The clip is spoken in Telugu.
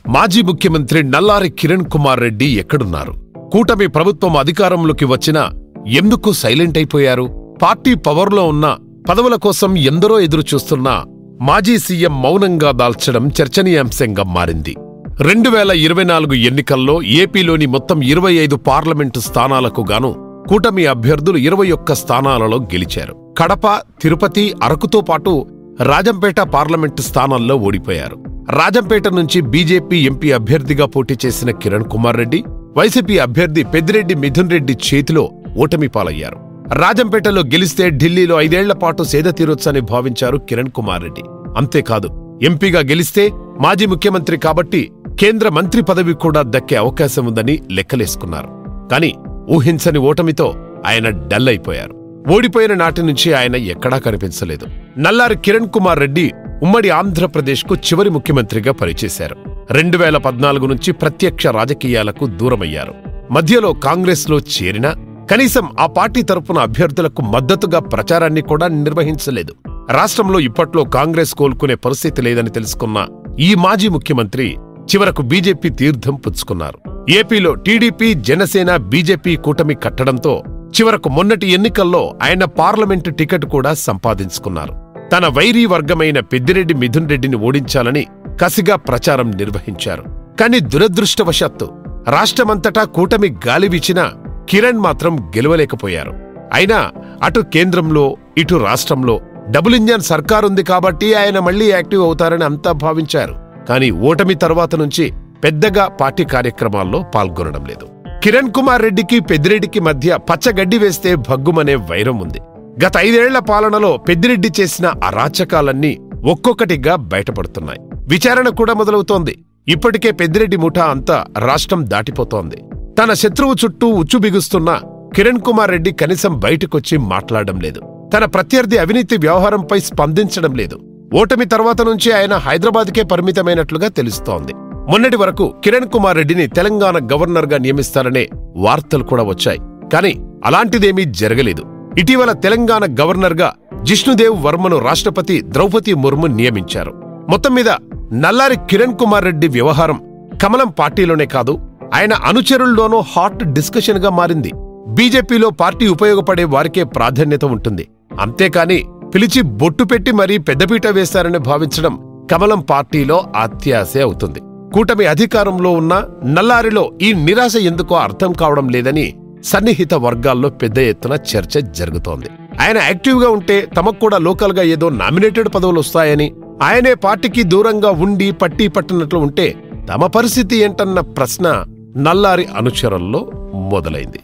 మాజీ ముఖ్యమంత్రి నల్లారి కిరణ్ కుమార్ రెడ్డి ఎక్కడున్నారు? కూటమి ప్రభుత్వం అధికారంలోకి వచ్చినా ఎందుకు సైలెంట్ అయిపోయారు? పార్టీ పవర్లో ఉన్న పదవుల కోసం ఎందరో ఎదురుచూస్తున్నా మాజీ సీఎం మౌనంగా దాల్చడం చర్చనీయాంశంగా మారింది. 2024 ఎన్నికల్లో ఏపీలోని మొత్తం 25 పార్లమెంటు స్థానాలకు గాను కూటమి అభ్యర్థులు 21 స్థానాలలో గెలిచారు. కడప, తిరుపతి, అరకుతో పాటు రాజంపేట పార్లమెంటు స్థానాల్లో ఓడిపోయారు. రాజంపేట నుంచి బీజేపీ ఎంపీ అభ్యర్థిగా పోటీ చేసిన కిరణ్ కుమార్ రెడ్డి వైసీపీ అభ్యర్థి పెద్దిరెడ్డి మిథున్ రెడ్డి చేతిలో ఓటమి పాలయ్యారు. రాజంపేటలో గెలిస్తే ఢిల్లీలో 5 ఏళ్ల పాటు సేద తీరొచ్చని భావించారు కిరణ్ కుమార్ రెడ్డి. అంతేకాదు, ఎంపీగా గెలిస్తే మాజీ ముఖ్యమంత్రి కాబట్టి కేంద్ర మంత్రి పదవి కూడా దక్కే అవకాశం ఉందని లెక్కలేసుకున్నారు. కాని ఊహించని ఓటమితో ఆయన డల్ అయిపోయారు. ఓడిపోయిన నాటి నుంచి ఆయన ఎక్కడా కనిపించలేదు. నల్లారి కిరణ్ కుమార్ రెడ్డి ఉమ్మడి ఆంధ్రప్రదేశ్కు చివరి ముఖ్యమంత్రిగా పనిచేశారు. 2014 నుంచి ప్రత్యక్ష రాజకీయాలకు దూరమయ్యారు. మధ్యలో కాంగ్రెస్లో చేరినా కనీసం ఆ పార్టీ తరపున అభ్యర్థులకు మద్దతుగా ప్రచారాన్ని కూడా నిర్వహించలేదు. రాష్ట్రంలో ఇప్పట్లో కాంగ్రెస్ కోలుకునే పరిస్థితి లేదని తెలుసుకున్న ఈ మాజీ ముఖ్యమంత్రి చివరకు బీజేపీ తీర్థం పుచ్చుకున్నారు. ఏపీలో టీడీపీ, జనసేన, బీజేపీ కూటమి కట్టడంతో చివరకు మొన్నటి ఎన్నికల్లో ఆయన పార్లమెంటు టికెట్ కూడా సంపాదించుకున్నారు. తన వైరీ వర్గమైన పెద్దిరెడ్డి మిథున్ రెడ్డిని ఓడించాలని కసిగా ప్రచారం నిర్వహించారు. కాని దురదృష్టవశాత్తు రాష్ట్రమంతటా కూటమి గాలి వీచినా కిరణ్ మాత్రం గెలవలేకపోయారు. అయినా అటు కేంద్రంలో ఇటు రాష్ట్రంలో డబుల్ ఇంజన్ సర్కారుంది కాబట్టి ఆయన మళ్లీ యాక్టివ్ అవుతారని అంతా భావించారు. కాని ఓటమి తర్వాత నుంచి పెద్దగా పార్టీ కార్యక్రమాల్లో పాల్గొనడం లేదు. కిరణ్ కుమార్ రెడ్డికి పెద్దిరెడ్డికి మధ్య పచ్చగడ్డి వేస్తే భగ్గుమనే వైరం ఉంది. గత 5 ఏళ్ల పాలనలో పెద్దిరెడ్డి చేసిన అరాచకాలన్నీ ఒక్కొక్కటిగా బయటపడుతున్నాయి. విచారణ కూడా మొదలవుతోంది. ఇప్పటికే పెద్దిరెడ్డి ముఠా అంతా రాష్ట్రం దాటిపోతోంది. తన శత్రువు చుట్టూ ఉచ్చు బిగుస్తున్న కిరణ్ కుమార్ రెడ్డి కనీసం బయటకొచ్చి మాట్లాడడం లేదు. తన ప్రత్యర్థి అవినీతి వ్యవహారంపై స్పందించడం లేదు. ఓటమి తర్వాత నుంచి ఆయన హైదరాబాద్కే పరిమితమైనట్లుగా తెలుస్తోంది. మొన్నటి వరకు కిరణ్ కుమార్ రెడ్డిని తెలంగాణ గవర్నర్గా నియమిస్తారనే వార్తలు కూడా వచ్చాయి. కాని అలాంటిదేమీ జరగలేదు. ఇటీవల తెలంగాణ గవర్నర్గా జిష్ణుదేవ్ వర్మను రాష్ట్రపతి ద్రౌపది ముర్ము నియమించారు. మొత్తం మీద నల్లారి కిరణ్ కుమార్ రెడ్డి వ్యవహారం కమలం పార్టీలోనే కాదు, ఆయన అనుచరుల్లోనూ హాట్ డిస్కషన్ గా మారింది. బీజేపీలో పార్టీ ఉపయోగపడే వారికే ప్రాధాన్యత ఉంటుంది. అంతేకాని పిలిచి బొట్టు పెట్టి మరీ పెద్దపీట వేశారని భావించడం కమలం పార్టీలో అత్యాశే అవుతుంది. కూటమి అధికారంలో ఉన్న నల్లారిలో ఈ నిరాశ ఎందుకో అర్థం కావడం లేదని సన్నిహిత వర్గాల్లో పెద్ద ఎత్తున చర్చ జరుగుతోంది. ఆయన యాక్టివ్గా ఉంటే తమకు కూడా లోకల్ గా ఏదో నామినేటెడ్ పదవులు వస్తాయని, ఆయనే పార్టీకి దూరంగా ఉండి పట్టీ పట్టినట్లు ఉంటే తమ పరిస్థితి ఏంటన్న ప్రశ్న నల్లారి అనుచరుల్లో మొదలైంది.